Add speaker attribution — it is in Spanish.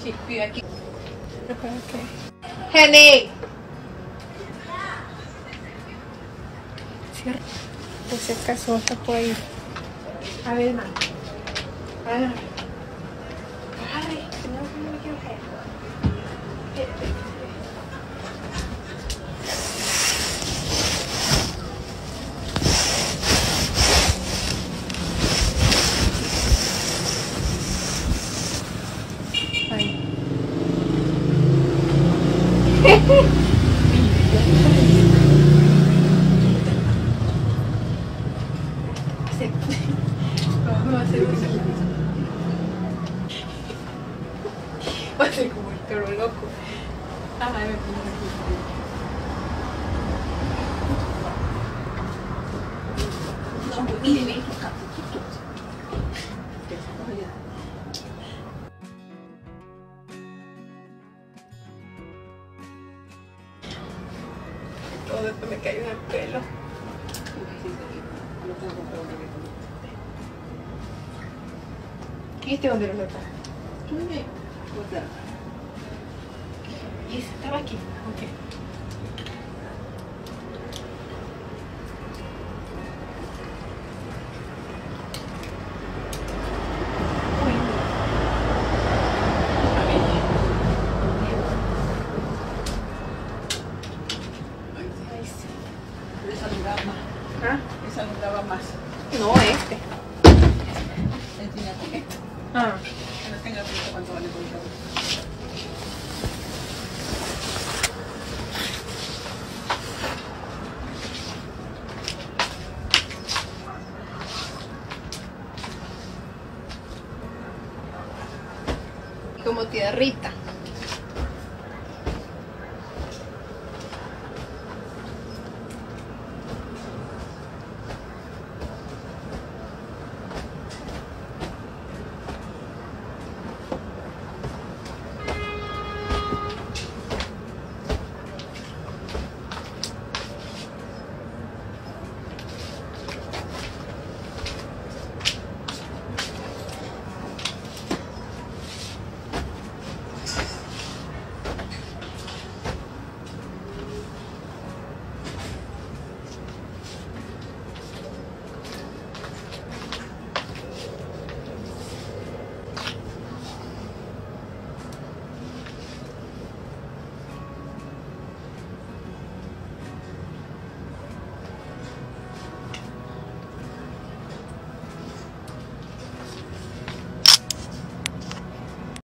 Speaker 1: Sí, vive aquí.
Speaker 2: Jenny. Cierra. Por si acaso está por ahí. A ver, hermano. Agarre. Que no me quiero caer. Vamos a hacer un... Va a ser como el toro loco. Ay, me pongo aquí. No, mire, acá. Todo esto me cayó en el pelo. ¿Y este dónde lo nota? Y ese estaba aquí. Ok. ¿Ah?
Speaker 1: Esa no daba más.
Speaker 2: No, este.
Speaker 1: Enseña con esto.
Speaker 2: Ah.
Speaker 1: Que no tenga prisa cuánto vale por todo.
Speaker 2: Como tierrita.